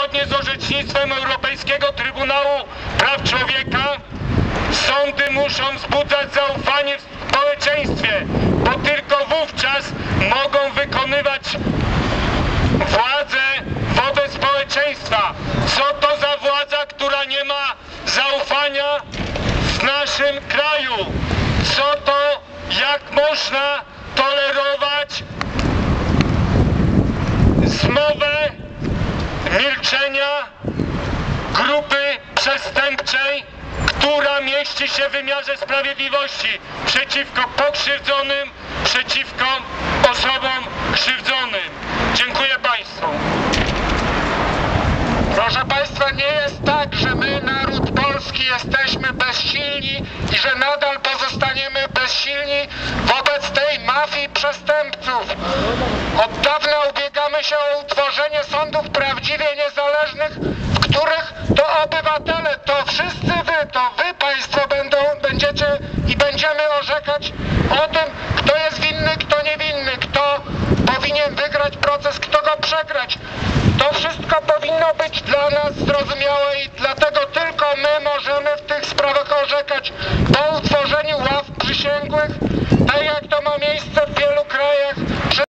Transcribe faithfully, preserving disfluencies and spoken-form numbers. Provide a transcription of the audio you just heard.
zgodnie z orzecznictwem Europejskiego Trybunału Praw Człowieka sądy muszą wzbudzać zaufanie w społeczeństwie, bo tylko wówczas mogą wykonywać władzę wobec społeczeństwa. Co to za władza, która nie ma zaufania w naszym kraju? Co to, jak można tolerować zmowę milczenia grupy przestępczej, która mieści się w wymiarze sprawiedliwości przeciwko pokrzywdzonym, przeciwko osobom krzywdzonym. Dziękuję Państwu. Proszę Państwa, nie jest tak, że my, naród polski, jesteśmy bezsilni i że nadal pozostaniemy bezsilni wobec tej mafii przestępców. Od dawna ubiegamy się o utworzenie sądów prawdziwie niezależnych, w których to obywatele, to wszyscy wy, to wy Państwo będą, będziecie i będziemy orzekać o tym, kto jest winny, kto niewinny, kto powinien wygrać proces, kto go przegrać. To wszystko powinno być dla nas zrozumiałe i dlatego tylko my możemy w tych sprawach orzekać po utworzeniu ław przysięgłych